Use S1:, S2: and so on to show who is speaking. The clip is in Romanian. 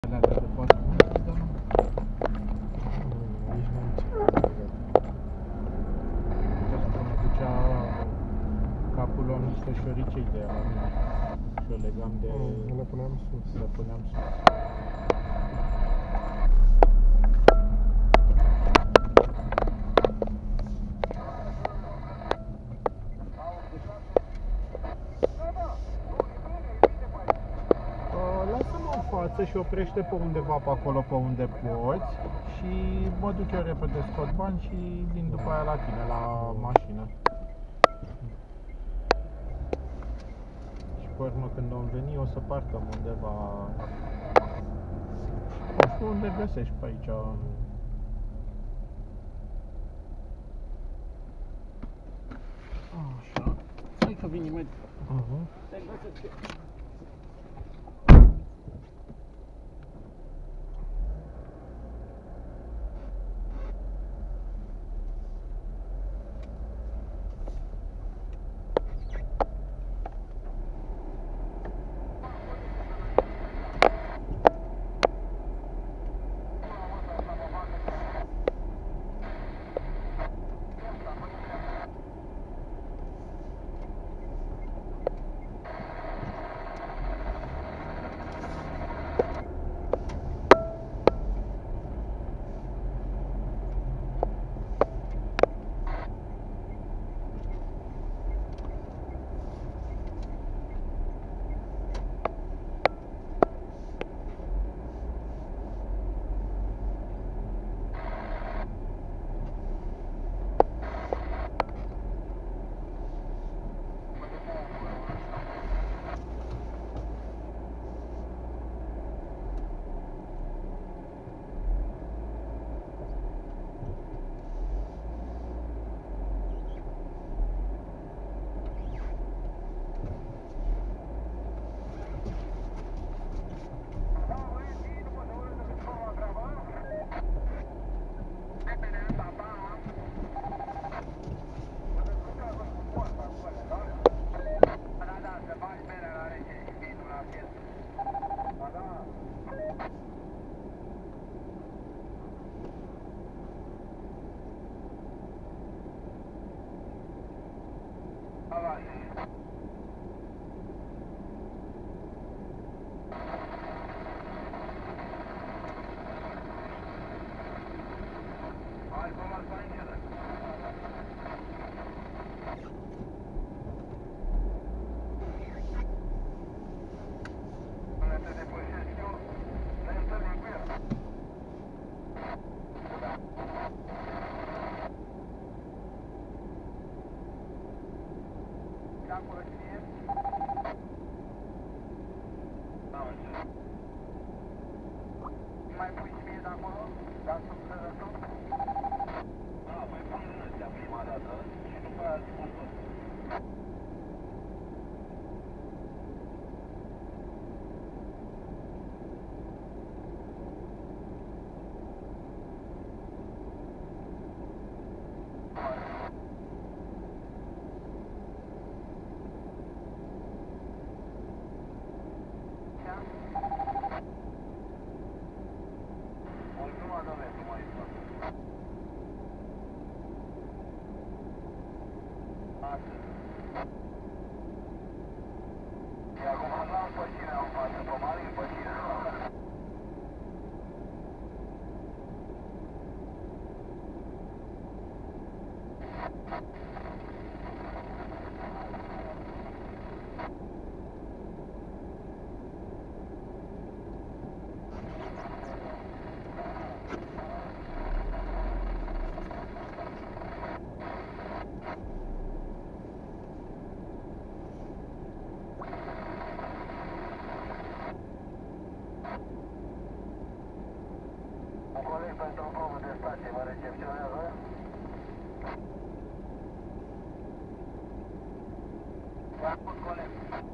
S1: alea de poate dar nu.
S2: Nici nu am ce
S1: Până ducea capul luam niște șoricei de la mine și o legam de...
S2: le puneam sus.
S1: Le puneam sus. Lasă-mă în față și oprește pe undeva pe acolo pe unde poți și mă duc eu repede, scot bani și vin după aia la tine, la mașină. Și pe urmă când vom veni o să parcăm undeva, nu știu unde găsești pe aici. Așa, hai că vin imediat. Te găsesc eu.
S3: Mai pui și mie de acolo? Da, sub crezător? Da, mai pui în ăstea prima dată și după aia spun tot. E acum la pășină, în față, pe mare, în pășină. Un coleg pentru o probă de stație mă recepționează. Da, un coleg.